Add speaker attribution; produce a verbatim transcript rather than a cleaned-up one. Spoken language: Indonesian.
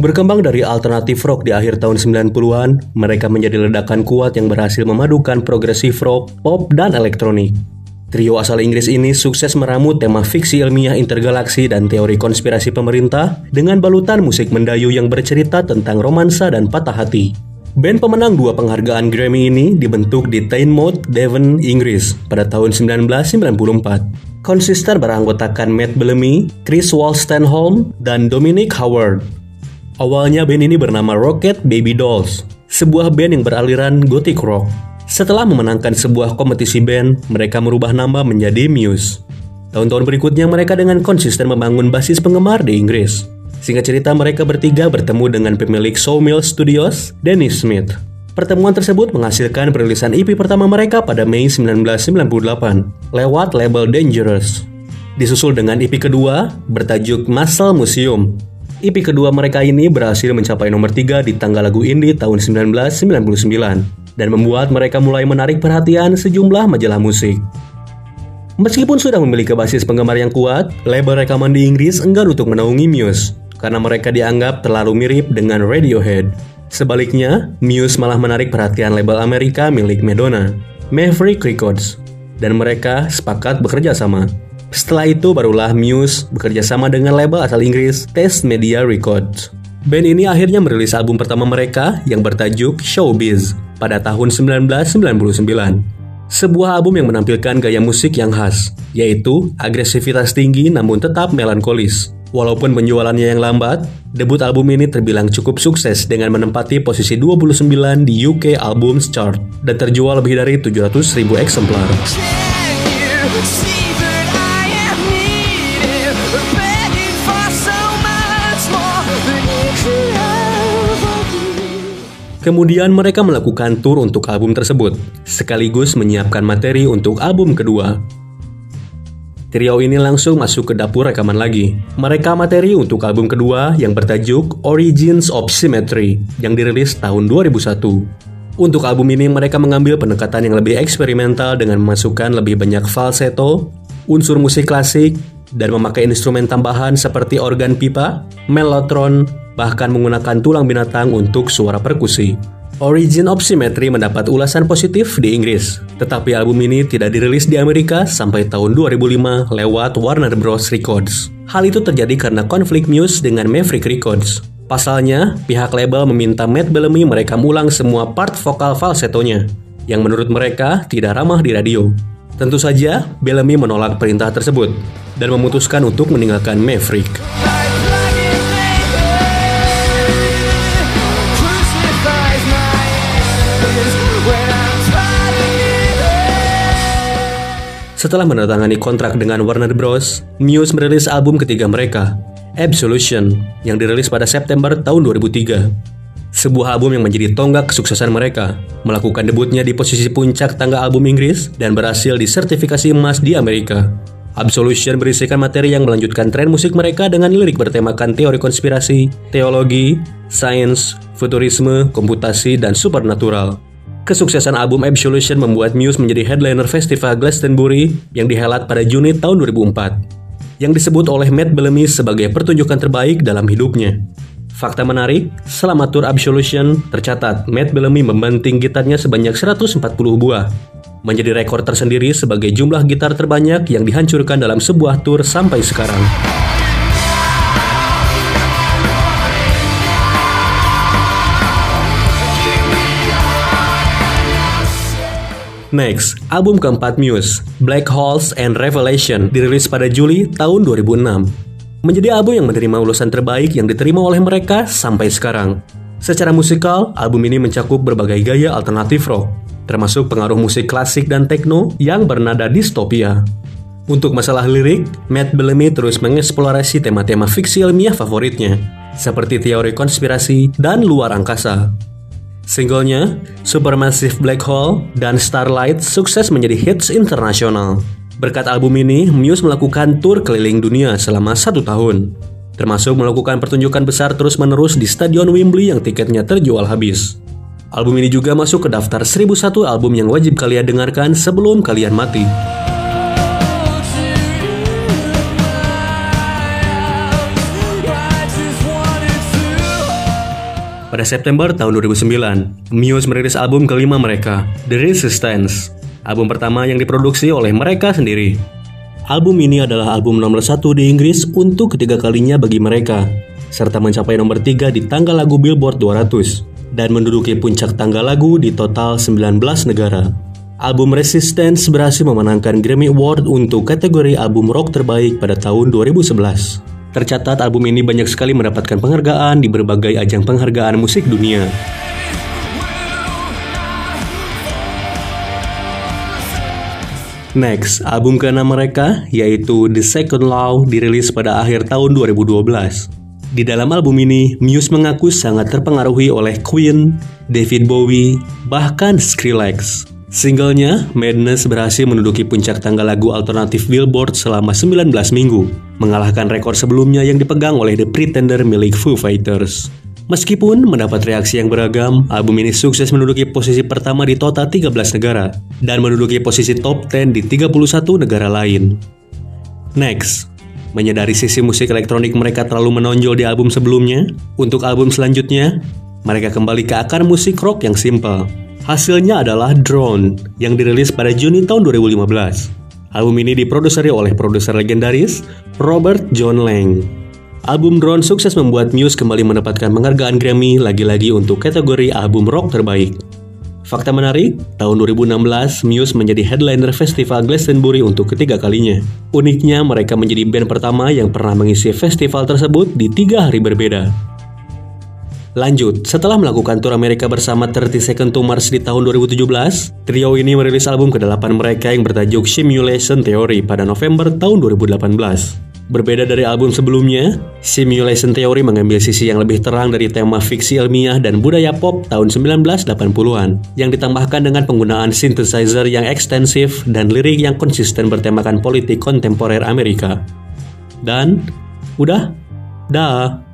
Speaker 1: Berkembang dari alternatif rock di akhir tahun sembilan puluhan, mereka menjadi ledakan kuat yang berhasil memadukan progresif rock, pop, dan elektronik. Trio asal Inggris ini sukses meramu tema fiksi ilmiah intergalaksi dan teori konspirasi pemerintah dengan balutan musik mendayu yang bercerita tentang romansa dan patah hati. Band pemenang dua penghargaan Grammy ini dibentuk di Tynemouth, Devon, Inggris pada tahun sembilan belas sembilan puluh empat. Konsisten beranggotakan Matt Bellamy, Chris Wolstenholme, dan Dominic Howard. Awalnya band ini bernama Rocket Baby Dolls, sebuah band yang beraliran gothic rock. Setelah memenangkan sebuah kompetisi band, mereka merubah nama menjadi Muse. Tahun-tahun berikutnya mereka dengan konsisten membangun basis penggemar di Inggris. Singkat cerita, mereka bertiga bertemu dengan pemilik Sawmill Studios, Dennis Smith. Pertemuan tersebut menghasilkan perilisan E P pertama mereka pada Mei sembilan belas sembilan puluh delapan lewat label Dangerous. Disusul dengan E P kedua bertajuk Muscle Museum. E P kedua mereka ini berhasil mencapai nomor tiga di tangga lagu indie tahun sembilan belas sembilan puluh sembilan dan membuat mereka mulai menarik perhatian sejumlah majalah musik. Meskipun sudah memiliki basis penggemar yang kuat, label rekaman di Inggris enggan untuk menaungi Muse karena mereka dianggap terlalu mirip dengan Radiohead. Sebaliknya, Muse malah menarik perhatian label Amerika milik Madonna, Maverick Records, dan mereka sepakat bekerja sama. Setelah itu barulah Muse bekerja sama dengan label asal Inggris, Taste Media Records. Band ini akhirnya merilis album pertama mereka yang bertajuk Showbiz pada tahun sembilan belas sembilan puluh sembilan. Sebuah album yang menampilkan gaya musik yang khas, yaitu agresivitas tinggi namun tetap melankolis. Walaupun penjualannya yang lambat, debut album ini terbilang cukup sukses dengan menempati posisi dua puluh sembilan di U K Albums Chart dan terjual lebih dari tujuh ratus ribu eksemplar. Kemudian mereka melakukan tur untuk album tersebut, sekaligus menyiapkan materi untuk album kedua. Trio ini langsung masuk ke dapur rekaman lagi. Mereka materi untuk album kedua yang bertajuk Origins of Symmetry yang dirilis tahun dua ribu satu. Untuk album ini mereka mengambil pendekatan yang lebih eksperimental dengan memasukkan lebih banyak falsetto, unsur musik klasik, dan memakai instrumen tambahan seperti organ pipa, mellotron, bahkan menggunakan tulang binatang untuk suara perkusi. Origin of Symmetry mendapat ulasan positif di Inggris, tetapi album ini tidak dirilis di Amerika sampai tahun dua ribu lima lewat Warner Bros. Records. Hal itu terjadi karena konflik Muse dengan Maverick Records. Pasalnya, pihak label meminta Matt Bellamy merekam ulang semua part vokal falsettonya, yang menurut mereka tidak ramah di radio. Tentu saja, Bellamy menolak perintah tersebut, dan memutuskan untuk meninggalkan Maverick. Setelah menandatangani kontrak dengan Warner Bros., Muse merilis album ketiga mereka, Absolution, yang dirilis pada September tahun dua ribu tiga. Sebuah album yang menjadi tonggak kesuksesan mereka, melakukan debutnya di posisi puncak tangga album Inggris dan berhasil disertifikasi emas di Amerika. Absolution berisikan materi yang melanjutkan tren musik mereka dengan lirik bertemakan teori konspirasi, teologi, sains, futurisme, komputasi, dan supernatural. Kesuksesan album Absolution membuat Muse menjadi headliner festival Glastonbury yang dihelat pada Juni tahun dua ribu empat, yang disebut oleh Matt Bellamy sebagai pertunjukan terbaik dalam hidupnya. Fakta menarik, selama tour Absolution, tercatat Matt Bellamy membanting gitarnya sebanyak seratus empat puluh buah, menjadi rekor tersendiri sebagai jumlah gitar terbanyak yang dihancurkan dalam sebuah tour sampai sekarang. Next, album keempat Muse, Black Holes and Revelation, dirilis pada Juli tahun dua ribu enam. Menjadi album yang menerima ulasan terbaik yang diterima oleh mereka sampai sekarang. Secara musikal, album ini mencakup berbagai gaya alternatif rock, termasuk pengaruh musik klasik dan techno yang bernada distopia. Untuk masalah lirik, Matt Bellamy terus mengeksplorasi tema-tema fiksi ilmiah favoritnya, seperti teori konspirasi dan luar angkasa. Singlenya, Supermassive Black Hole dan Starlight sukses menjadi hits internasional. Berkat album ini, Muse melakukan tur keliling dunia selama satu tahun, termasuk melakukan pertunjukan besar terus-menerus di Stadion Wembley yang tiketnya terjual habis. Album ini juga masuk ke daftar seribu satu album yang wajib kalian dengarkan sebelum kalian mati. Pada September tahun dua ribu sembilan, Muse merilis album kelima mereka, The Resistance, album pertama yang diproduksi oleh mereka sendiri. Album ini adalah album nomor satu di Inggris untuk ketiga kalinya bagi mereka, serta mencapai nomor tiga di tangga lagu Billboard dua ratus, dan menduduki puncak tangga lagu di total sembilan belas negara. Album Resistance berhasil memenangkan Grammy Award untuk kategori album rock terbaik pada tahun dua ribu sebelas. Tercatat album ini banyak sekali mendapatkan penghargaan di berbagai ajang penghargaan musik dunia. Next, album keenam mereka, yaitu The Second Law, dirilis pada akhir tahun dua ribu dua belas. Di dalam album ini, Muse mengaku sangat terpengaruhi oleh Queen, David Bowie, bahkan Skrillex. Singlenya, Madness, berhasil menduduki puncak tangga lagu alternatif Billboard selama sembilan belas minggu, mengalahkan rekor sebelumnya yang dipegang oleh The Pretender milik Foo Fighters. Meskipun mendapat reaksi yang beragam, album ini sukses menduduki posisi pertama di total tiga belas negara dan menduduki posisi top sepuluh di tiga puluh satu negara lain. Next, menyadari sisi musik elektronik mereka terlalu menonjol di album sebelumnya, untuk album selanjutnya, mereka kembali ke akar musik rock yang simpel. Hasilnya adalah Drone yang dirilis pada Juni tahun dua ribu lima belas. Album ini diproduseri oleh produser legendaris Robert John Lang. Album Drone sukses membuat Muse kembali mendapatkan penghargaan Grammy lagi-lagi untuk kategori album rock terbaik. Fakta menarik, tahun dua ribu enam belas Muse menjadi headliner festival Glastonbury untuk ketiga kalinya. Uniknya, mereka menjadi band pertama yang pernah mengisi festival tersebut di tiga hari berbeda. Lanjut, setelah melakukan tur Amerika bersama tiga puluh Seconds to Mars di tahun dua ribu tujuh belas, trio ini merilis album kedelapan mereka yang bertajuk Simulation Theory pada November tahun dua ribu delapan belas. Berbeda dari album sebelumnya, Simulation Theory mengambil sisi yang lebih terang dari tema fiksi ilmiah dan budaya pop tahun sembilan belas delapan puluhan, yang ditambahkan dengan penggunaan synthesizer yang ekstensif dan lirik yang konsisten bertemakan politik kontemporer Amerika. Dan, udah, dah.